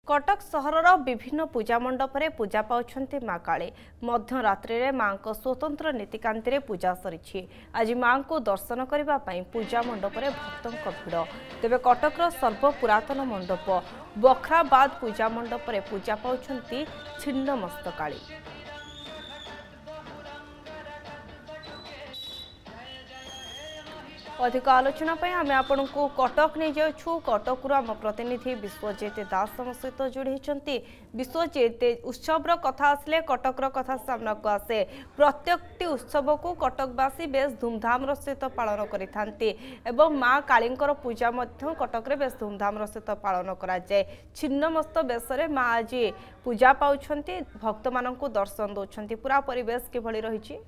कटक सहरर विभिन्न पूजा मंडप में पूजा पाउछंती मां काली मध्य रात्रि रे मां को स्वतंत्र नीतिकांति रे पूजा सरी। आज मां को दर्शन करने पई पूजा मंडप में भक्तों भिड़। तेबे कटकर सर्वपुरातन मंडप बखराबाद पूजा मंडप में पूजा पाउछंती छिन्नमस्त काली। अधिक आलोचना आम आपण को कटक नहीं जाऊँ। कटक आम प्रतिनिधि विश्वजित दास सहित जोड़ी। विश्वजित उत्सव कथा आसले कटक कथा सामना को आसे। प्रत्येक उत्सव को कटकवासी बेस धूमधाम सहित पालन करते माँ काली पूजा कटक बेस धूमधाम सहित पालन कराए। छिन्नमस्त बेस माँ आज पूजा पाँच भक्त मान दर्शन दौरान पूरा परिवेश किभली रही।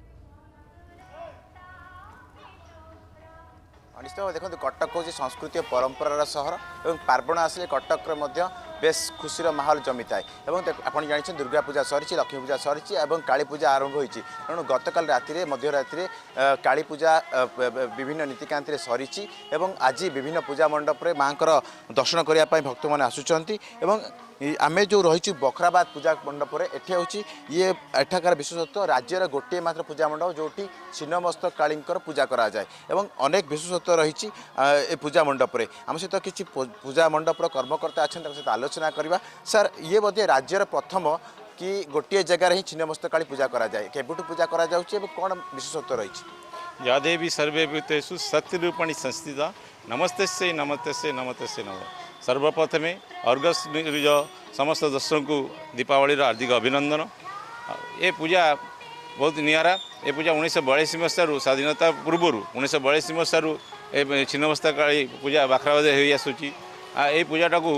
निश्चित भाव देखो कटक हूँ संस्कृति और परंपरार सहर और पार्वण आसिले कटक बेस खुशीर माहौल जमी थाए। आप जानते दुर्गा पूजा सरी लक्ष्मी पूजा सरी और काली पूजा आरंभ होती। तेणु गतकाल राति मध्यरात्रि काली पूजा विभिन्न नीतिकांति सरी आज विभिन्न पूजा मंडप में माँ दर्शन करने भक्त मैंने आसुँच। आम जो रही बखराबाद पूजा मंडप एठी हूँ ये एठाकार विशेषत्व राज्यर गोटे मात्र पूजा मंडप जो छिन्नमस्त काली पूजा कराए और अनेक विशेषत्व रही पूजा मंडप में। आम सहित किसी पूजा मंडप कर्मकर्ता अच्छा सहित आलोचना करवा। सर ये बोधे राज्यर प्रथम कि गोटे जगार ही छिन्नमस्त काली पूजा कराए केबुठू पूजा करा कौन विशेषत्व रही। या देवी सर्वे भूतेषु शक्तिरूपाणि संस्थिता नमस्ते नमस्ते नमस्ते नम। सर्वप्रथमे अर्गस समस्त दर्शक को दीपावली हार्दिक अभिनंदन। ये पूजा बहुत निरा। ये पूजा 1942 मसीह स्वाधीनता पूर्व 1942 मसीह छिन्नमस्ता काली पूजा बाखराबाद हो आसूची। ये पूजाटा को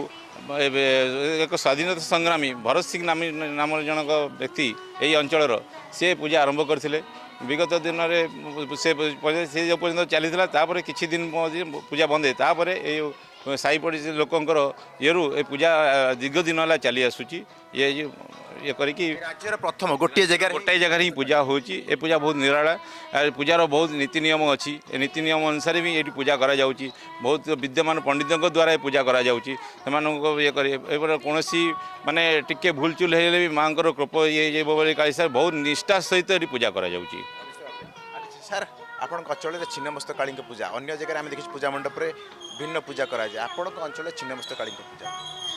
एक स्वाधीनता संग्रामी भरत सिंह नाम जनक व्यक्ति यही अंचल से पूजा आरंभ करते। विगत दिन में से जो पर्यटन चली किसी दिन पूजा बंद है साई पड़ी लोकंर ये पूजा दीर्घ दिन है चली आसूची। ये करके राज्यर प्रथम गोटे जगह ही पूजा होची। ये पूजा बहुत निराला। पूजार बहुत नीति नियम अच्छी। नीति नियम अनुसार भी ये पूजा करा जाउची। बहुत विद्यमान पंडितों द्वारा ये पूजा करा जाउची। ये कौन माने टिके भूलचुल है माँ कृप ये काली बहुत निष्ठा सहित ये पूजा करा जाउची। सर आपण अंचल छिन्नमस्त काली पूजा अन्य जगह आम देखी पूजा मंडप में भिन्न पूजा कराए। आपण अंचल छिन्नमस्त काली पूजा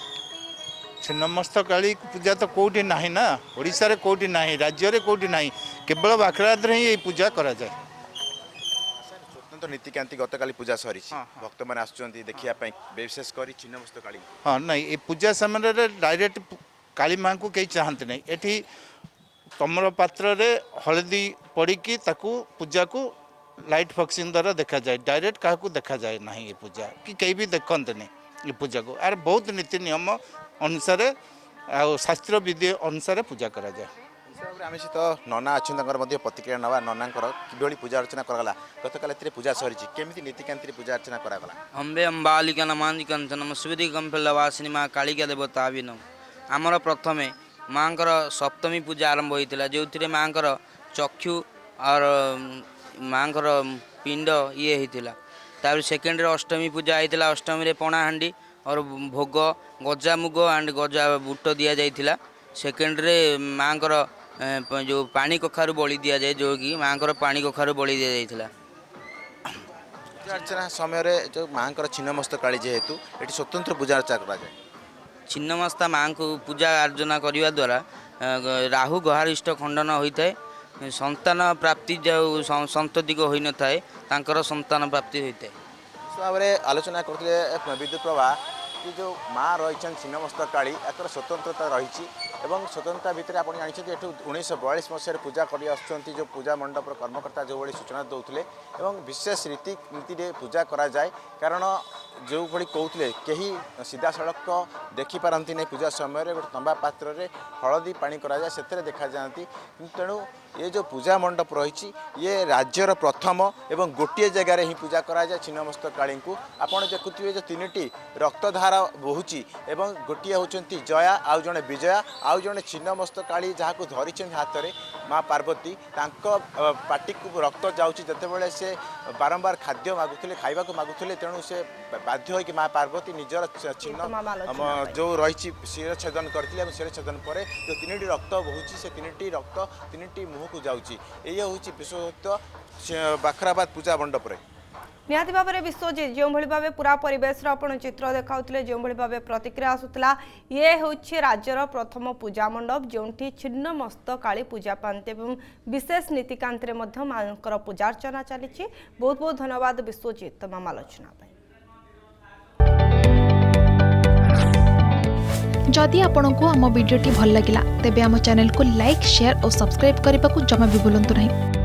छिन्नमस्त काली पूजा तो कौटी ना ना ओडिशा रे कौटी ना राज्य रे कौटी ना केवल बाखराबाद ही ये पूजा करा जाए। स्वतंत्र नीतिकांति गतकाली पूजा सरी भक्त मैंने आसुँच देखा विशेषकर छिन्नमस्त काली। हाँ नहीं ये पूजा समय डायरेक्ट काली माँ को कहीं चाहते नहीं। एठी तमर पात्र रे हलदी पड़ी पूजा को लाइट फक्सिंग द्वारा देखा जाए। डायरेक्ट क्या देखा जाए ना ये पूजा कि कहीं भी देखते नहीं ये पूजा को। आर बहुत नीति नियम अनुसार शास्त्र विधि अनुसार पूजा करा जाए। आम सहित नना अच्छे प्रतिक्रिया नवा नना कि पूजा अर्चना कराला गतकाल पूजा सरी केमी नीतिकांति पूजा अर्चना कराला। अम्बे अम्बालिका नमांदि कंचनम सुविधि कंफलवासिनी माँ कालिका देवता विनम। आमर प्रथमे माँ सप्तमी पूजा आरंभ होता जो माँ चक्षु और माँ पिंड ये होता। सेकेंड अष्टमी पूजा होता। अष्टमी रे पणाहांडी और भोग गजा मुग and Gaza boot the जाइथिला। Second रे माँ जो पानी कखारु बलि दि जाए जो कि माँ पानी कखारु बलि दि जाइथिला। पूजा अर्चना समय जो माँ छिन्नमस्त काली जेहेतु ये स्वतंत्र पूजा अर्चना कराए। छिन्नमस्ता माँ को पूजा अर्चना करने द्वारा राहु गहारिष्ट खंडन होता है। संतान प्राप्ति जो संतति को होई न थाए तांकर संतान प्राप्ति होता है। भाव में आलोचना करते विद्युत प्रभा कि जो माँ रही छिन्नमस्त काली एक स्वतंत्रता रही एवं स्वतंत्रता भितर आप जानते ये 1942 मसीह पूजा कर जो पूजा मंडप कर्मकर्ता जो भाई सूचना दौले विशेष रीति पूजा कराए। कारण जो भाई कहते कहीं सीधा सड़क देखिपारती नहीं पूजा समय गोटे तंबा पात्र में हलदी पानी कराए से देखा जाती। तेणु ये जो पूजा मंडप रही ये राज्यर प्रथम एवं गोटे जगार ही पूजा कराए छिन्नमस्त काली को। आपड़ देखुए जो 3टी रक्तधार बोहुची एवं गोटे होती जया आउ जड़े विजया आउ जड़े छिन्नमस्त काली जहाँ को धरी हाथ में माँ पार्वती पार्टी को रक्त जाऊँगी जितेबाला से बारंबार खाद्य मागुले खावा मागुले तेणु से बाध्य हो माँ पार्वती निजर छिन्न जो रही शिर छेदन करते शिर छेदन पर जो 3टी रक्त बोची से 3टी रक्त 3टी मुह को जाऊँगी ये हूँ विश्वसत्य बाखराबाद पूजा मंडप। निहाती भाव में विश्वजित जो भाव पूरा परिवेश आपण चित्र देखा जो भाव प्रतिक्रिया आसूला ये हूँ राज्यर प्रथम पूजा मंडप जो छिन्न मस्त काली पूजा पाते विशेष नीतिकांत मांकर पूजार्चना चली। बहुत बहुत धन्यवाद विश्वजित तमाम आलोचना। जदि आपंक आम भिडी भल लगा तेब आम चैनल को लाइक शेयर और सब्सक्राइब करने को जमा भी भूलु नहीं।